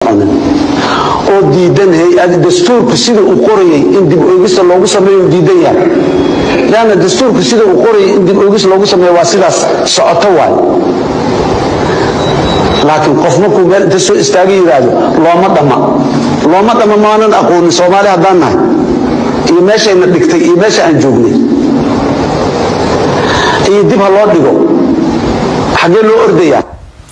soconin oo diidan hay-ad dastuurku sida uu qorayay in dib oogis loogu sameeyo diidan yahay laana dastuurku sida uu qorayay in dib oogis loogu sameeyo waa sidaas socoto waay laakiin qof markuu meel inta soo istaagay yiraahdo looma dhama maanan aqoonin Soomaali haddaan nahay iyo meeshayna dhigtay iyo meesha aan joognay iyo dib ha loo dhigo xagee loo ordayaa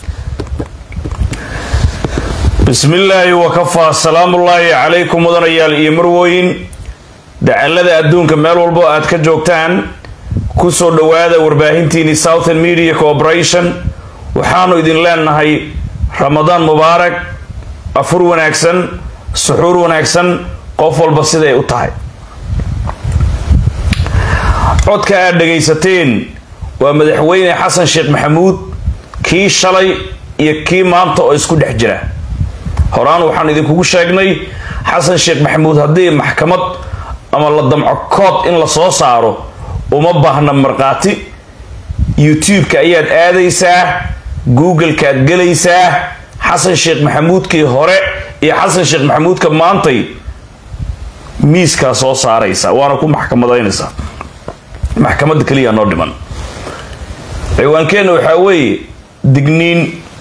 بسم الله وكفى سلام الله عليكم ودريال إمروين دعالة أدونك مال والبو أدك جوكتان كسر دوادا ورباهنتيني Southern Media Corporation وحانو إذن لان هاي رمضان مبارك أفر ونأكسن سحور ونأكسن قفل بسيطة يقطعي عدك أدقيستين ومدحوين حسن شيخ محمود كي شلي يكي مانتو اسكو دحجرة horaan waxaan idinku sheegnay xasan sheekh maxamuud hadii maxkamad ama la damco kood in la soo saaro uma baahna marqaati YouTube-ka ayaad aadaysaa Google-ka aad galaysaa xasan sheekh maxamuudkii hore iyo xasan sheekh maxamuudka maantay miiska soo saaraysa waana ku maxkamadaynaysaa maxkamadda kaliya noo dhiman ciwaankeena waxa weeye digniin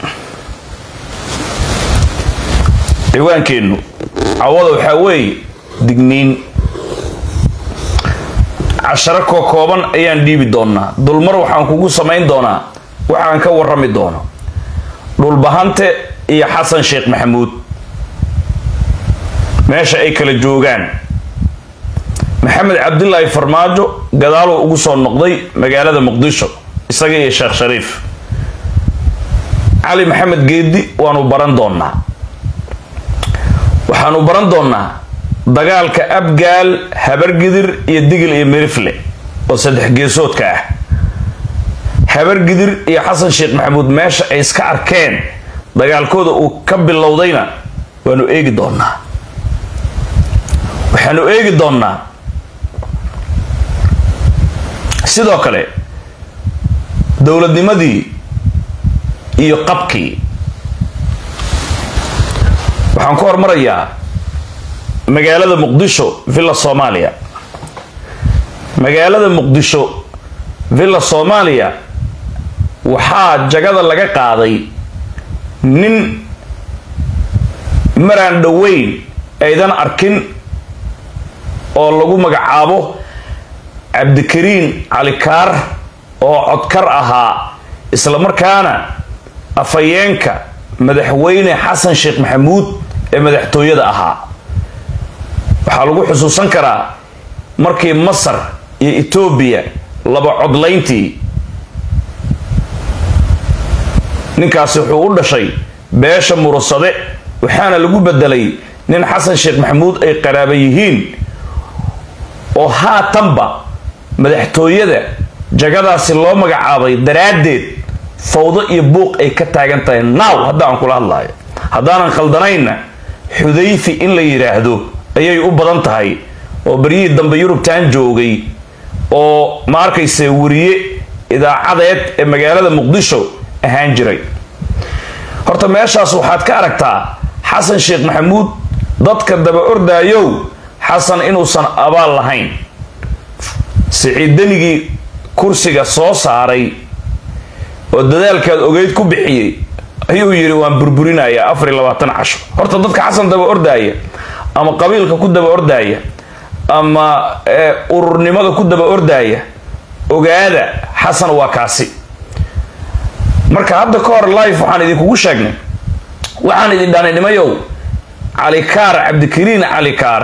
ciwaankeenu cawada waxa weeye digniin casharo kooban ayaan dhiibi doonaa dulmar waxaan kugu samayn doonaa waxaan ka warrami doono dhulbahante iyo xasan sheekh maxamuud meesha ay kala joogaan maxamed cabdullaahi farmaajo gadaalo ugu soo noqday magaalada muqdisho isaga iyo sheekh shariif cali maxamed geedi waanu baran doonaa waxaanu baran doonaa dagaalka abgaal habargidir iyo digil iyo mirifle oo saddex geesoodka ah habargidir iyo xasan sheekh maxamuud meesha ay iska arkeen dagaalkooda uu ka bilowdayna waanu eegi doonaa waxaanu eegi doonaa sidoo kale dowladnimadii iyo qabkii waxaan ku hormarayaa magaalada muqdisho villa Soomaaliya magaalada muqdisho villa Soomaaliya waxaa jagada laga qaaday nin maraan dhaweyn aydan arkin oo lagu magacaabo Cabdikariin Cali Kaar oo codkar ahaa isla markaana afayeenka madaxweyne xasan sheekh maxamuud ee madaxtooyada ahaa waxaa lagu xusuusan karaa markii Masar iyo Ethiopia laba codlayntii ninkaasi wuxuu u dhashay beesha murasade waxaana lagu bedelay nin xasan sheekh maxamuud ay qaraabo yihiin oo haatanba madaxtooyada jagadaasi loo magacaabay daraadeed fawdo iyo buuq ay ka taagan tahay naaw haddaan kula hadlaayo haddaanan khaldanayna xudayfi in la yiraahdo ayay u badan tahay oo bariyii dambe Yurubtaan joogay oo ma arkayse wariye idaacadeed ee magaalada muqdisho ahaan jiray horta meeshaas waxaad ka aragtaa xasan sheekh maxamuud dadka daba ordaayo xasan inuusan abaal lahayn siciidanigii kursiga soo saaray oo dadaalkaad ogeyd ku bixiyay ayuu yiri waan burburinayaa 24 casho horta dadka xasan daba ordaaya ama qabiilka ku daba ordaaya ama ururnimada ku daba ordaaya ogaada xasan waa kaasi marka hadda ka hor live waxaan idinku sheegnay waxaan idin dhaanay nimayow Cali Kaar Cabdikariin Cali Kaar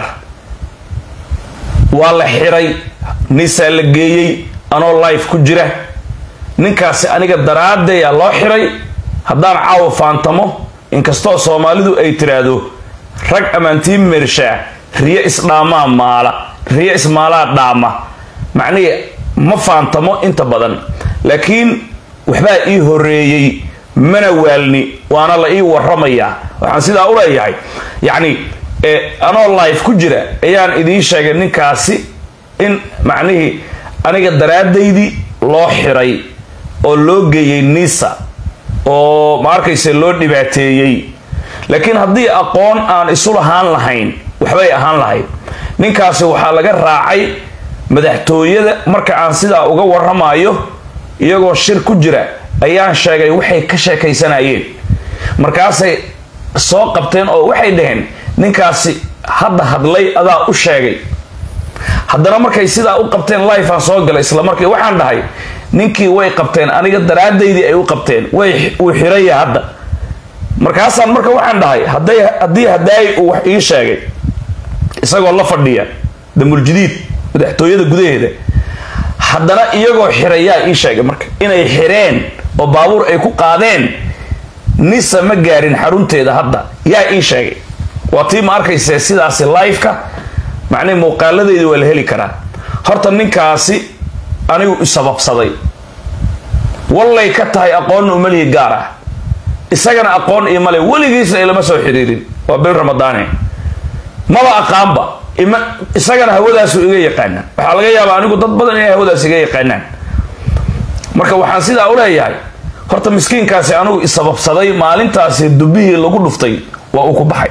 waa la xiray nisa la geeyay anoo live ku jira ninkaasi aniga daraadeeya loo xiray haddaan caawo faantamo inkastoo Soomaalidu ay tiraado rag amaantiin meersha riya isdhaamaa maala riya ismaala dhaama macnaheedu ma faantamo inta badan laakiin waxba ii horeeyay mana waalni waana la ii waramaya waxaan sidaa u leeyahay yani anoo live ku jira ayaan idin sheegay ninkaasi in macnaheedu aniga daraadeydii loo xiray oo loo geeyay nisa oo ma arkayse loo dhibaateeyay laakiin haddii aqoon aan isu lahaan lahayn waxbay ahaan lahayd. ninkaasi waxaa laga raacay madaxtooyada. marka aan sidaa uga warramayo iyagoo shir ku jira ayaan sheegay waxay ka sheekaysanayeen. markaasay soo qabteen oo waxay dhaheen ninkaasi hadda hadlay adaa u sheegay. haddana markay sidaa u qabteen live aan soo galay isla markii waxaan dhahay ninkii way qabteen aniga daraadaydii ay u qabteen uu xiraya hadda. markaasaan marka waxaan dhahay haddii hadaay uu wax ii sheegay isagoo la fadhiya damuljadiid madaxtooyada gudaheeda, haddana iyagoo xirayaa ii sheegay marka inay xireen oo baabuur ay ku qaadeen nisa ma gaarin xarunteeda. hadda yaa ii sheegay waa tii ma arkayse sidaasi live-ka macnii muuqaaladeedii waa la heli karaa. horta ninkaasi anigu isababsaday wallay ka tahay aqoonna umalihi gaar ah, isagana aqoon iyo male weligiisna ilama soo xiriirin. waa bil ramadaane maba aqaanba isagana hawadaasu iga yaqaanaa. waxaa laga yaabaa anigu dad badan inay hawadaas iga yaqaanaan. marka waxaan sidaa u leeyahay horta miskiinkaasi anigu isababsaday. maalintaasi dubihii lagu dhuftay waa uu ku baxay.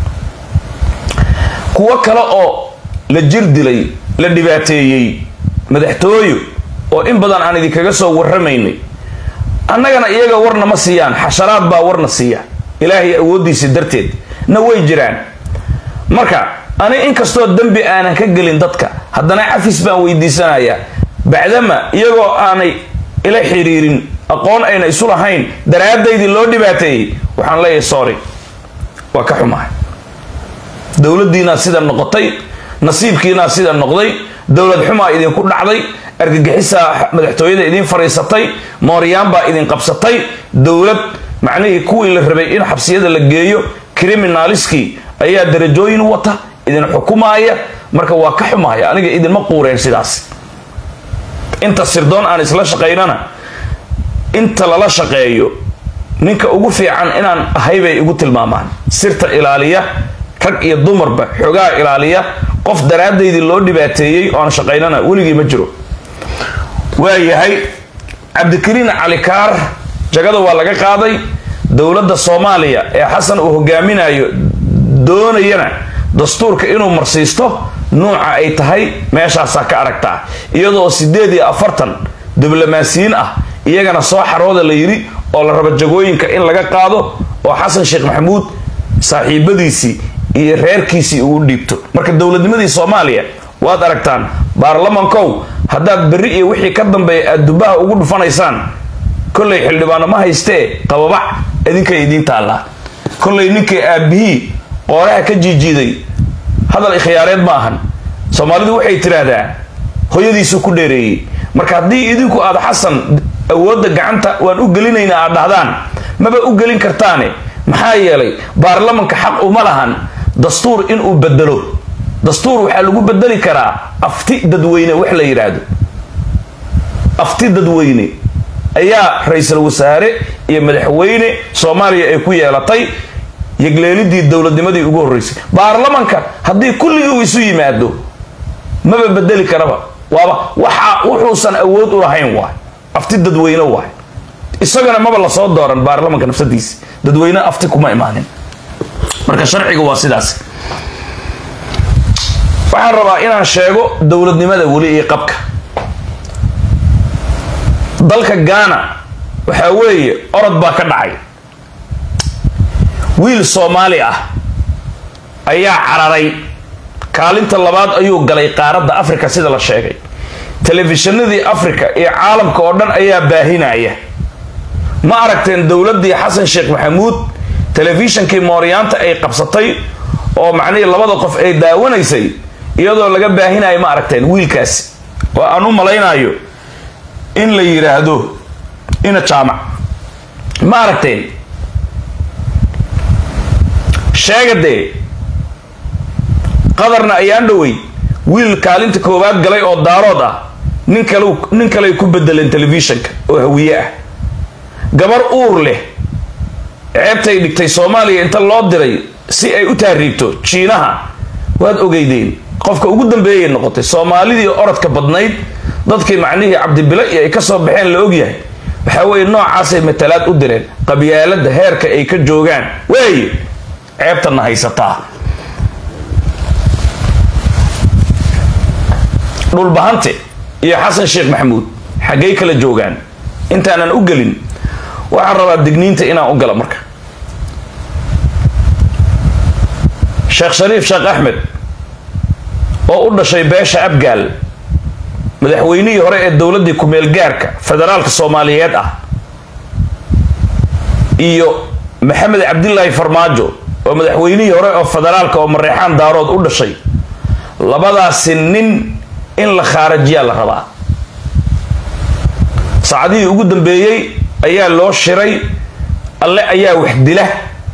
kuwo kale oo la jir dilay la dhibaateeyey madaxtooyo oo in badan aan idinkaga soo warramaynay, annagana iyaga warna ma siiyaan, xasharaad baa warna siiya ilaahay awooddiisa darteed na way jiraan. marka ani inkastoo dembi aanan ka gelin dadka, haddana cafis baan weydiisanayaa bacdama iyagoo aanay ila xiriirin aqoon ayna isu lahayn daraadaydii loo dhibaateeyey. waxaan leeyahay sorry, waa ka xumahay. dowladdiinaa sida noqotay, nasiibkiinaa sida noqday, dowlad xumaa idinku dhacday, argagixisaa madaxtooyada idin fariisatay, mooryaan baa idin qabsatay, dowlad macnihii kuwii la rabay in xabsiyada la geeyo criminaliskii ayaa darajooyin wata idin xukumaaya. marka waa ka xumaaya, aniga idinma quureen sidaas. inta sirdoon aan isla shaqaynana inta lala shaqeeyo ninka ugu fiican inaan ahay bay igu tilmaamaan. sirta ilaaliya, rag iyo dumarba xogaa ilaaliya. qof daraadaydii loo dhibaateeyey oo aan shaqaynana weligii ma jiro. waayahay cabdikariin cali kaar jagada waa laga qaaday. dowladda soomaaliya ee xasan uu hogaaminayo doonayana dastuurka inuu marsiisto nuuca ay tahay meeshaasaa ka aragtaa. iyadoo 48 diblomaasiyiin ah iyagana soo xarooda la yidhi oo la raba jagooyinka in laga qaado oo xasan sheekh maxamuud saaxiibadiisii iyo reerkiisii uu dhiibto. marka dowladnimadii soomaaliya waad aragtaan. baarlamankow haddaad berri iyo wixii ka dambeeya aad dubaha ugu dhufanaysaan, kollay xildhibaano ma haystee qababac idinkay idiin taallaa. kollay ninkii aabbihii qooraha ka jiijiiday hadal ikhyaareed ma ahan. soomaalidu waxay tiraahdaa hooyadiisu ku dheereeyey. marka haddii idinku aad xasan awoodda gacanta waan u gelinaynaa aad dhahdaan, maba u gelin kartaane. maxaa yeelay baarlamanka xaq uma lahan dastuur inuu bedelo. dastuur waxaa lagu bedeli karaa afti dadweyne wax la yidhaahdo. afti dadweyne ayaa ra-iisul wasaare iyo madaxweyne soomaaliya ay ku yeelatay yegleelidii dowladnimadii ugu horreysay. baarlamanka haddii kulligii uu isu yimaado maba bedeli karaba. waaba wuxuusan awood u lahayn waay. afti dadweyne waay. isagana maba lasoo dooran baarlamanka nafsadiisa. dadweyne afti kuma imaanin. marka sharciga waa sidaas. waxaan rabaa inaan sheego dowladnimada weli iyo qabka dalka Ghana. waxaa weeye orod baa ka dhacay. wiil Soomaali ah ayaa cararay. kaalinta labaad ayuu galay qaaradda Afrika sida la sheegay. telefishinadii Afrika iyo caalamka oo dhan ayaa baahinaya. ma aragteen dowladdii xasan sheekh maxamuud telefishinkii mooryaanta ay qabsatay oo macnihii labada qof ay daawanaysay iyadoo laga baahinayo? ma aragteen wiilkaasi? oo aan u malaynayo in la yiraahdo ina jaamac. ma aragteen? sheegade qadarna ayaan dhawey wiil kaalinta koowaad galay oo daarood ah nin kale ku bedeleen telefishinka oo hawiye ah. gabar uur leh ceebtay dhigtay Soomaaliya inta loo diray si ay u taariibto Jiinaha. waad ogeydeen qofka ugu dambeeyay noqotay Soomaalidii orodka badnayd dadkii macnihii Cabdibila ay ka soo baxeen la ogyahay. waxa weeye noocaas ay matalaad u direen qabyaalada heerka ay ka joogaan. way ceebtana haysataa. dhulbahante iyo xasan sheekh maxamuud xaggay kala joogaan intaanan u gelin waxaan rabaa digniinta inaan u gala marka. sheekh shariif sheekh axmed oo u dhashay beesha abgaal madaxweynihii hore ee dowladdii ku-meel gaarka federaalka soomaaliyeed ah iyo maxamed cabdilaahi farmaajo oo madaxweynihii hore oo federaalka oo mareexaan daarood u dhashay, labadaasi nin in la khaarajiyaa la rabaa. saacadihii ugu dambeeyey ayaa loo shiray, alle ayaa wax dila,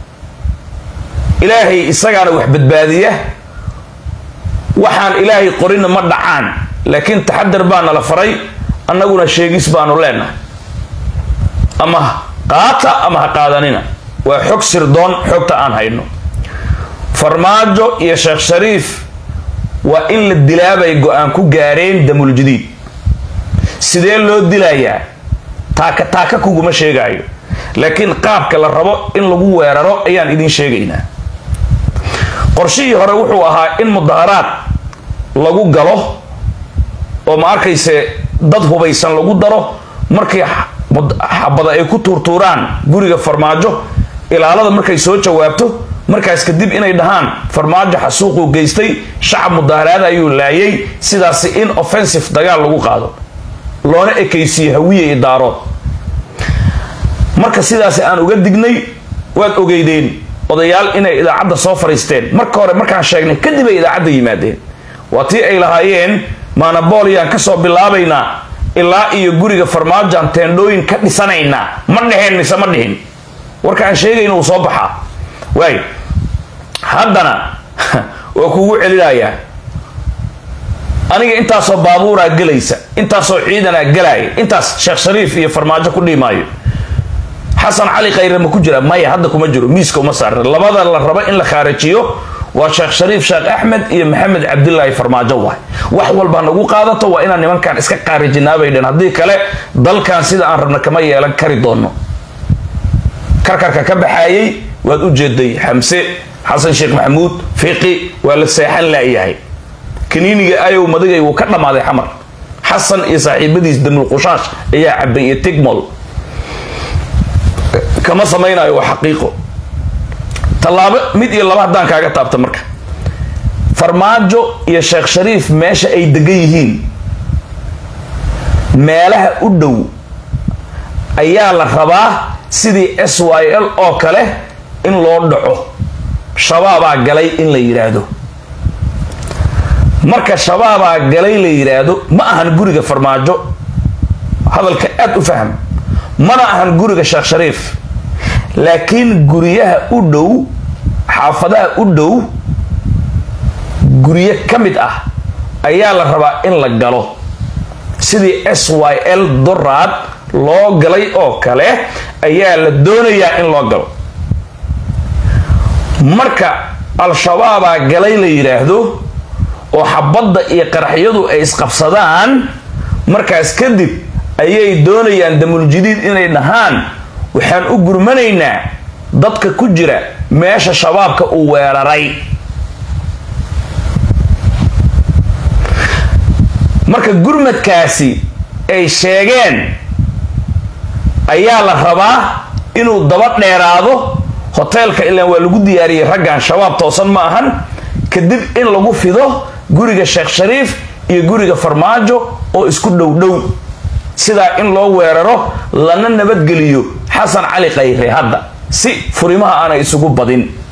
ilaahay isagaana wax badbaadiya, waxaan ilaahay qorina ma dhacaan, laakiin taxadar baana la faray, annaguna sheegis baanu leenahay. ama qaata ama ha qaadanina, waa xog sirdoon xogta aan hayno. farmaajo iyo sheekh shariif waa in la dilaabay go-aan ku gaareen damul jadiid. sidee loo dilayaa taaka kuguma sheegayo, laakiin qaabka la rabo in lagu weeraro ayaan idin sheegaynaa. qorshihii hore wuxuu ahaa in mudaharaad lagu galo oo ma arkayse dad hubaysan lagu daro, markay xabada ay ku tuurtuuraan guriga farmaajo, ilaalada markay soo jawaabto, markaas kadib inay dhahaan farmaajo xasuuquu geystay, shacab mudaharaad ayuu laayay, sidaasi in offensive dagaal lagu qaado, loona ekaysiyo hawiye iyo daarood. marka sidaasi aan uga dignay, waad ogeydeen odayaal inay idaacadda soo fariisteen. marka hore markaan sheegnay kadib ay idaacadda yimaadeen, waa tii ay lahaayeen maanabooliyaan ka soo bilaabaynaa ilaa iyo guriga farmaajoan teendhooyin ka dhisanaynaa. ma dheheen mise ma dhihin? warka aan sheegayna uu soo baxaa. waay haddana waa kugu celinayaa, aniga intaasoo baabuuraa gelaysa, intaasoo ciidanaa gelaaya, intaas sheekh shariif iyo farmaajo ku dhiimaayo. xasan cali khayre ma ku jira? maya, hadda kuma jiro, miiska uma saarna. labada la rabo in la khaarajiyo waa sheekh shariif sheekh axmed iyo maxamed cabdilaahi farmaajo. waay wax walba nagu qaadato waa inaan nimankan iska khaarijinaa bay dhan, haddii kale dalkan sida aan rabna kama yeelan kari doono. karkarka ka baxaayay waad u jeeday, xamse, xasan sheekh maxamuud, fiqi waa la seexan laayahay. kaniiniga ayow madigay wuu ka dhammaaday xamar. xasan iyo saaxiibadiis damul qushaash ayaa cabay iyo tigmol, kama samaynayo, waa xaqiiqo. tallaabo mid iyo laba haddaan kaaga taabta marka, farmaajo iyo sheekh shariif meesha ay degan yihiin, meelaha u dhow ayaa la rabaa sidii SYL oo kale in loo dhaco. shabaabaa galay in la yidhaahdo. marka shabaabaa galay la yidhaahdo, ma ahan guriga farmaajo, hadalka aad u faham, mana ahan guriga sheekh shariif, laakiin guryaha u dhow, xaafadaha u dhow, guryo ka mid ah ayaa la rabaa in la galo sidii SYL doraad loo galay oo kale ayaa la doonayaa in loo galo. marka al-shabaabaa galay la yidhaahdo oo xabadda iyo qaraxyadu ay isqabsadaan, markaas kadib ayay doonayaan damul jadiid inay dhahaan waxaan u gurmanaynaa dadka ku jira meesha shabaabka uu weeraray. marka gurmadkaasi ay sheegeen ayaa la rabaa inuu daba dheeraado. hoteelka ilaan waa lagu diyaariyey, raggan shabaab toosan ma ahan. kadib in lagu fido guriga sheekh shariif iyo guriga farmaajo oo isku dhow, sidaa in loo weeraro lana nabadgeliyo xasan cali khayre hadda, si furimaha aanay isugu badin.